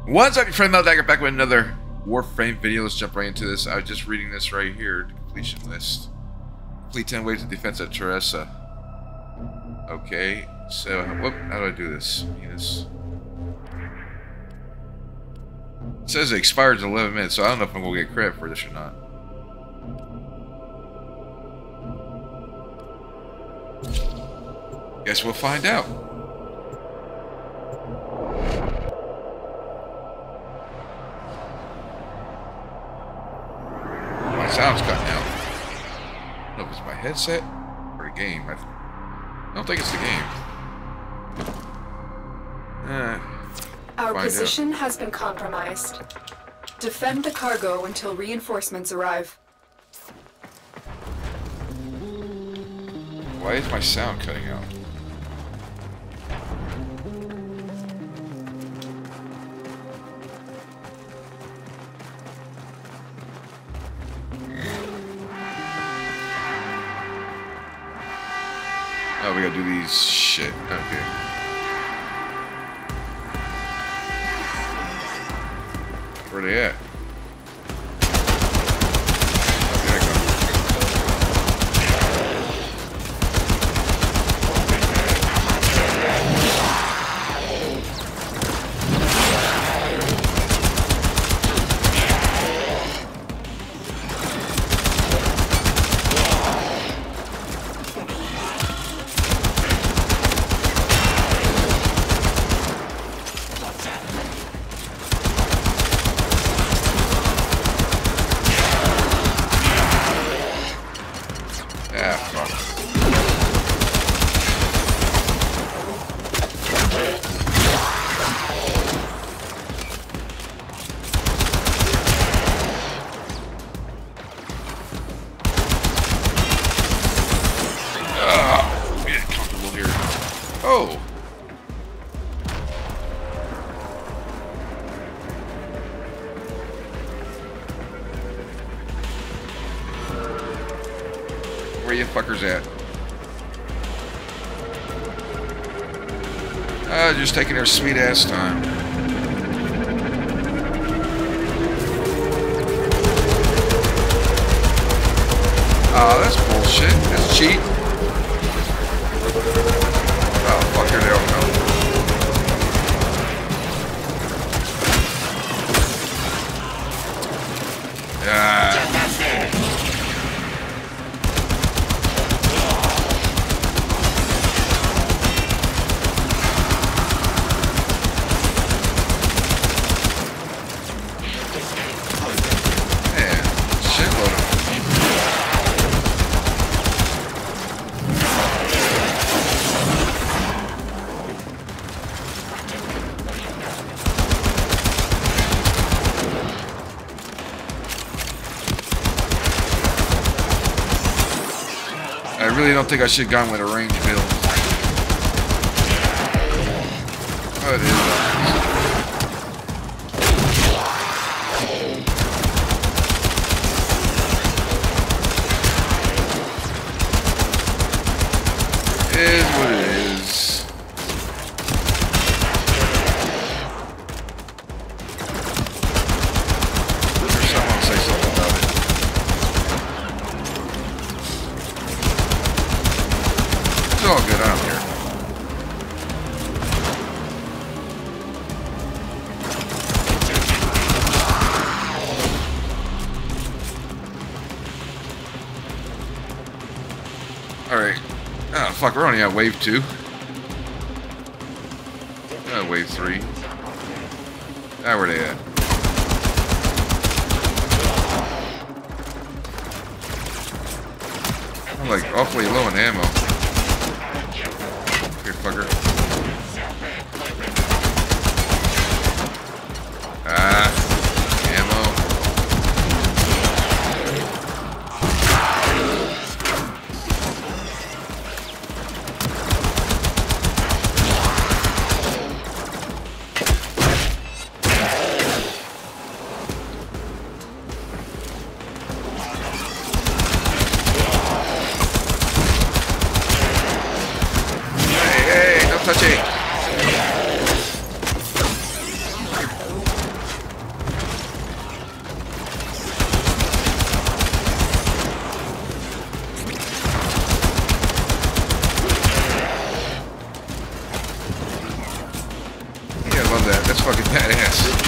What's up, your friend Meltdagger, back with another Warframe video. Let's jump right into this. I was just reading this right here, the completion list. Complete 10 waves of defense at Teresa. Okay, so whoop, how do I do this? It says it expires in 11 minutes, so I don't know if I'm going to get credit for this or not. Guess we'll find out. My sound's cutting out. I don't know if it's my headset or the game. I don't think it's the game. Our position has been compromised. Defend the cargo until reinforcements arrive. Why is my sound cutting out? Oh, we gotta do these shit. Okay. Where are they at? Oh, there I go. Oh! Where you fuckers at? Just taking their sweet ass time. Oh, that's bullshit. That's cheap. Oh, fuck your nail. I really don't think I should have gone with a range build. Oh, it is. It is what it is. Someone say something about it. It's all good, I don't care. Alright. Oh, fuck, we're only at wave 2. Wave 3. Ah, where they at? I'm like awfully low in ammo. Here, fucker. Ah, ammo. Hey, no fucking badass.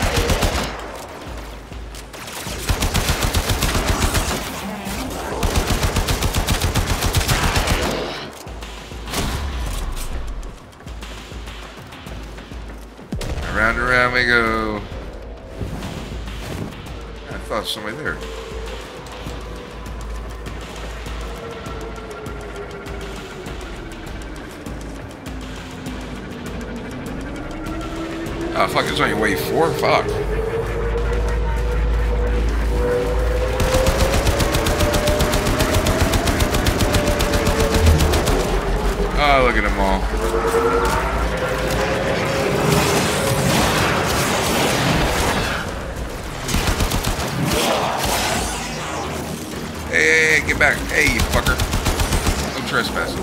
Round and round we go. I thought there was somebody there. Oh fuck, it's only wave 4? Fuck. Oh, look at them all. Hey, get back. Hey, you fucker. No trespassing.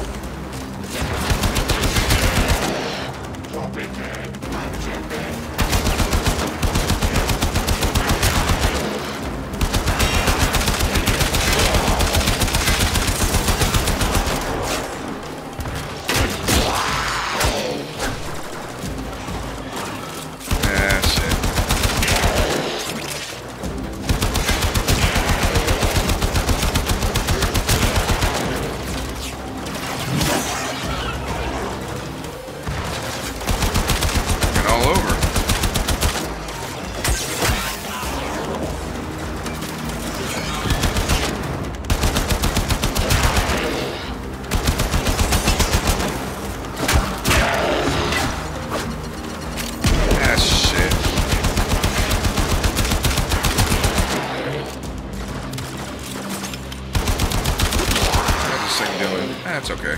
That's okay.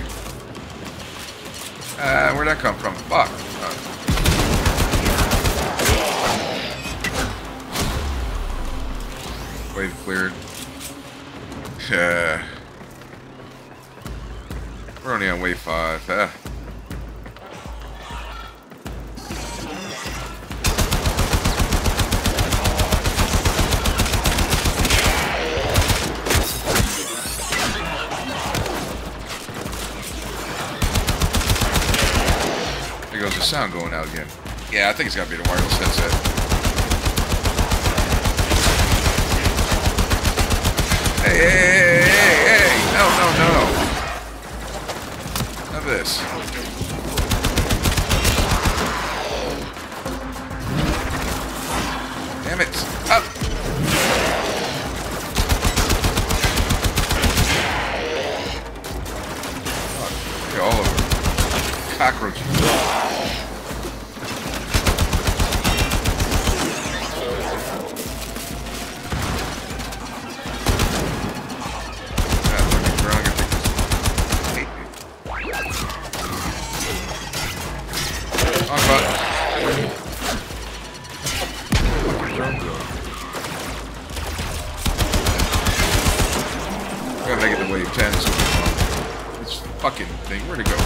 Where'd that come from? Fuck. Wave cleared. We're only on wave 5. There goes the sound going out again. Yeah, I think it's got to be the wireless headset. Hey! No. None of this. Damn it. Up! Okay, all over. Cockroaches. Gotta make it to wave 10. So this fucking thing, where'd it go?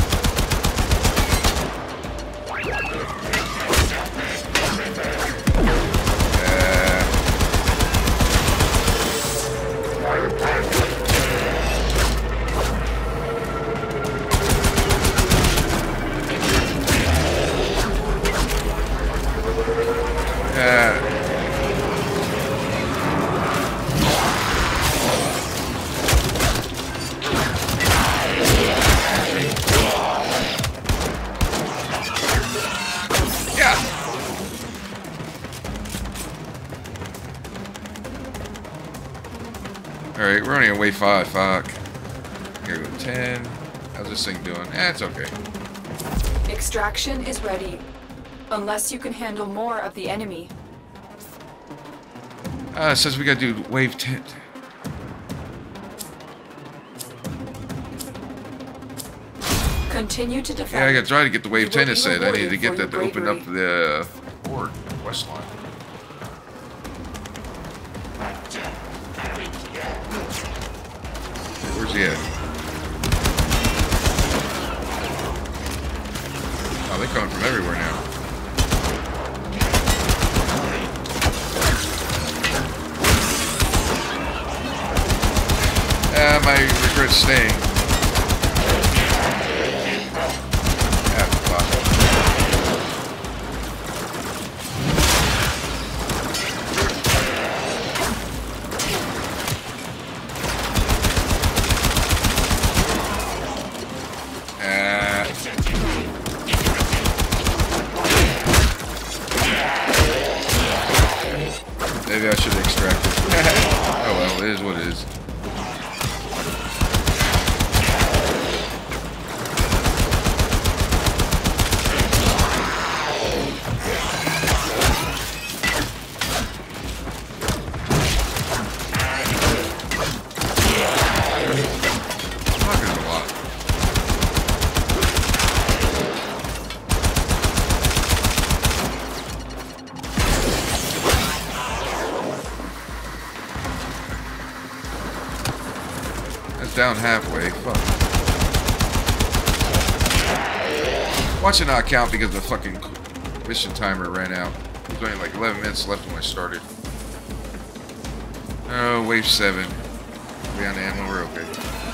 Alright, we're only on wave 5, fuck. Here we go, 10. How's this thing doing? It's okay. Extraction is ready. Unless you can handle more of the enemy. It says we gotta do wave 10. Continue to defend. Yeah, I gotta try to get the wave 10 it said. I need to get that to open up the board, west line. Where's he at? Oh, they're coming from everywhere now. I regret staying. Maybe I should have extracted. Oh well, it is what it is. Down halfway. Fuck. Watch it not count because the fucking mission timer ran out. There's only like 11 minutes left when I started. Oh, wave 7. We on the ammo, we're okay.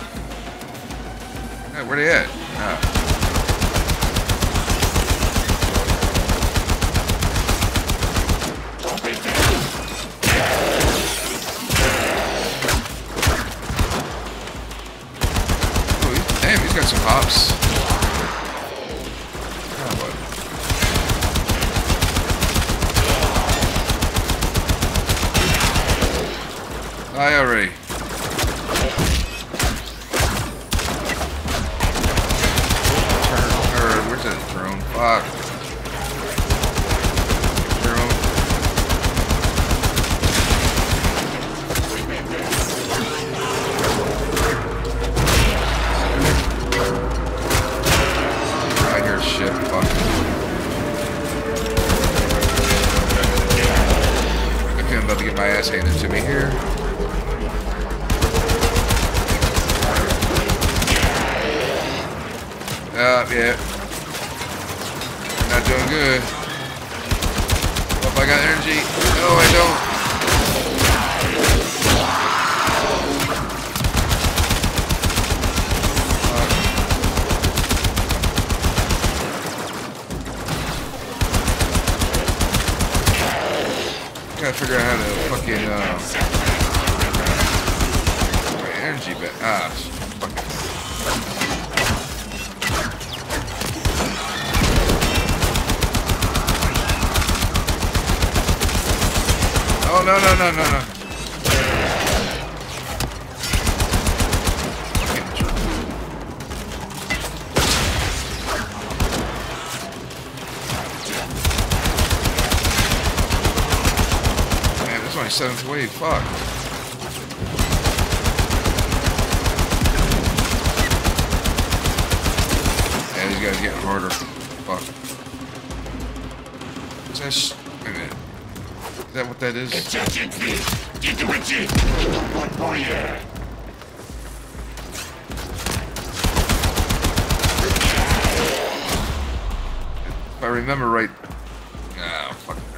Hey, where they at? Ah. He's got some hops. Oh, what? Die already. Where's that drone? Fuck. Drone. Shit, fuck. Okay, I'm about to get my ass handed to me here. Yeah. Not doing good. Hope I got energy. No, I don't. Gotta figure out how to fucking my energy bit. Ah, fucking. Oh no. My 7th wave, fuck. Yeah, these guys getting harder. Fuck. What's that wait a minute. Is that what that is? If I remember right. Ah, fuck no.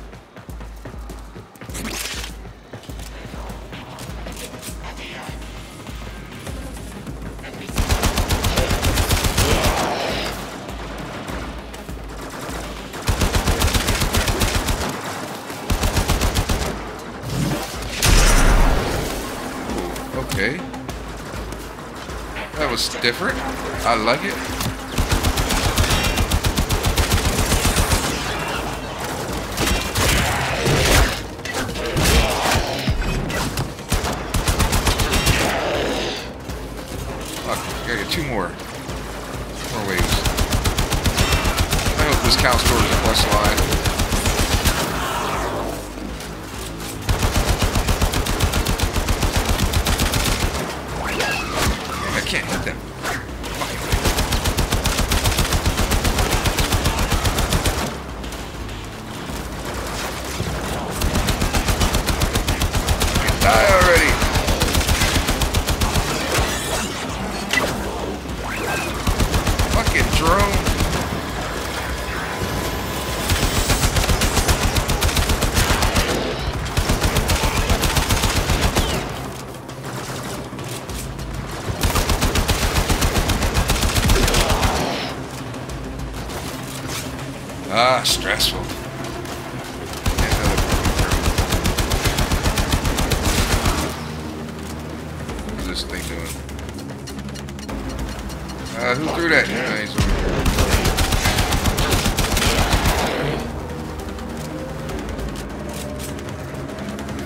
Okay. That was different. I like it. Fuck, I gotta get 2 more waves. I hope this counts towards the plus line. I can't hit them. Die already! Fucking drone! Ah, stressful. What's this thing doing? Who threw that? Yeah, he's over here.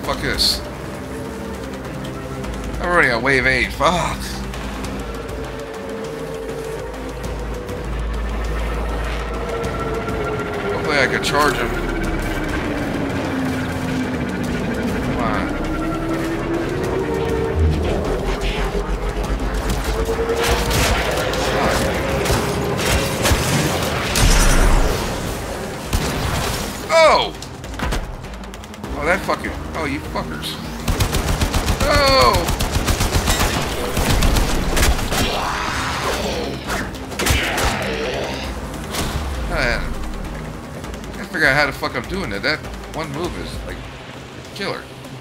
Fuck this. I'm already on wave 8. Fuck. Hopefully I can charge him. Come on. Oh! Oh, that fucking... Oh, you fuckers. Oh! I figure out how the fuck I'm doing it. That one move is, like, killer.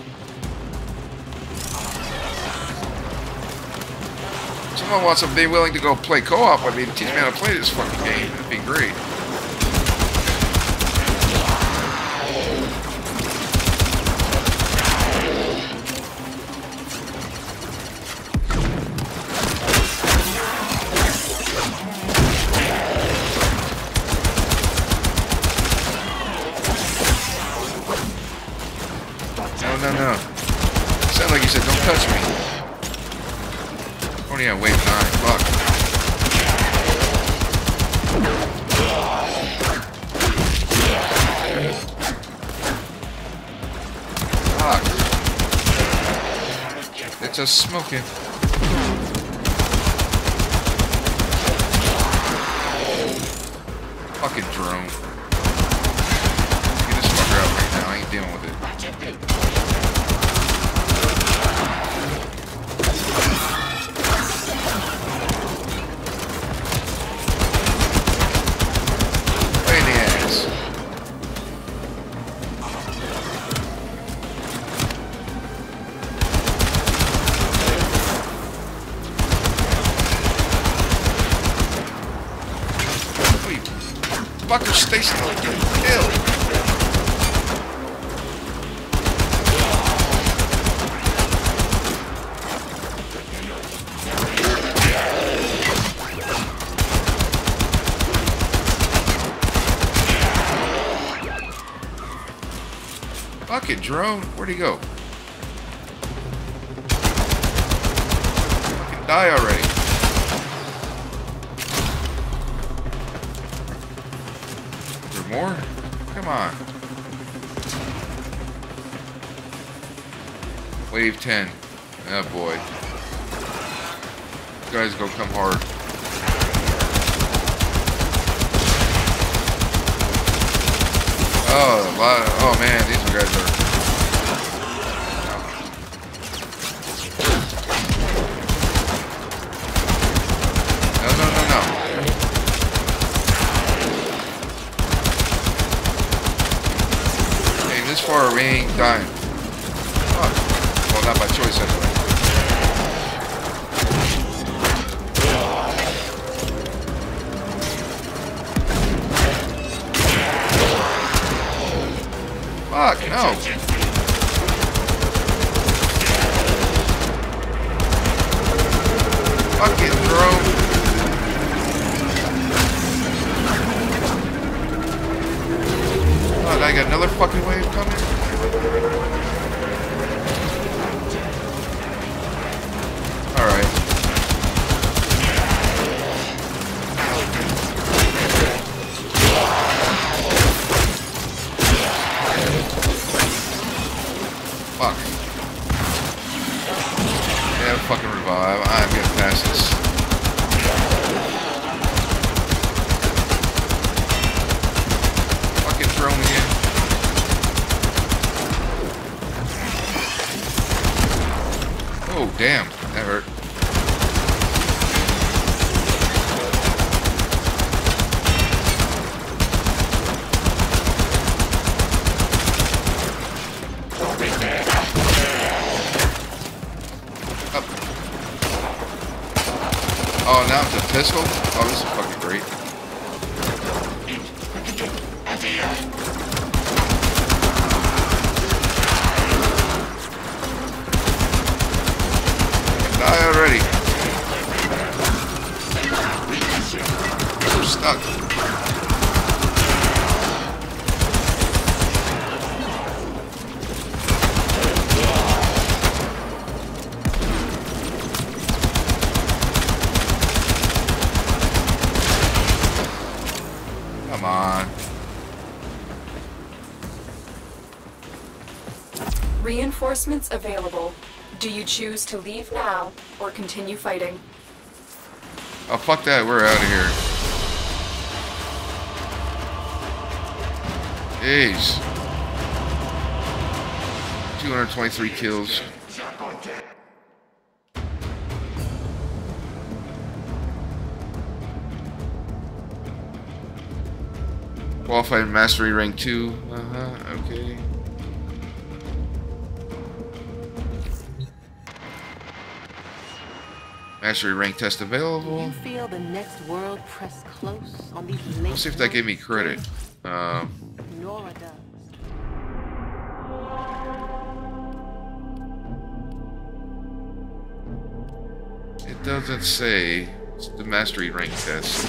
Someone wants to be willing to go play co-op with me to teach me how to play this fucking game. That'd be great. No. Sound like you said, don't touch me. Only on wave 9. Fuck. Fuck. It's just smoking. Fucking drone. Get this fucker out right now. I ain't dealing with it. Fucker, stay still. Kill. Fucking drone. Where'd he go? Fucking die already. More? Come on. Wave 10. Oh boy. You guys go come hard. Oh man, these guys are... No. This far, we ain't dying. Oh. Well, not by choice anyway. Fuck, no. Fucking drone. I got another fucking wave coming. Alright. Fuck. Yeah, fucking revive. I'm getting past this. Fucking drone again. Oh, damn. That hurt. Up. Oh, now it's a pistol? Oh, this is fucking great. Die already. We're stuck. Reinforcements available. Do you choose to leave now or continue fighting? Oh, fuck that. We're out of here. Jeez. 223 kills. Qualified Mastery Rank 2. Okay. Mastery rank test available. You feel the next world press close on these. Let's see if that gave me credit. Nora does. It doesn't say. It's the mastery rank test.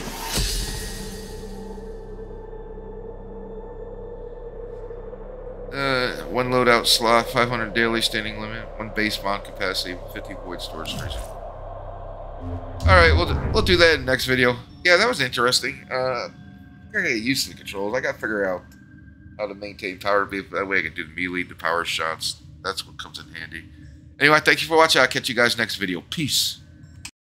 One loadout slot, 500 daily standing limit, 1 base mod capacity, 50 void storage space. Alright, we'll do that in the next video. Yeah, that was interesting. I gotta get used to the controls. I gotta figure out how to maintain power. That way I can do the melee, the power shots. That's what comes in handy. Anyway, thank you for watching. I'll catch you guys next video. Peace.